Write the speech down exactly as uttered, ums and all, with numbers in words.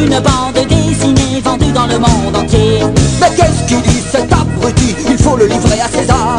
une bande dessinée vendue dans le monde entier. Mais qu'est-ce qu'il dit cet abruti? Il faut le livrer à César.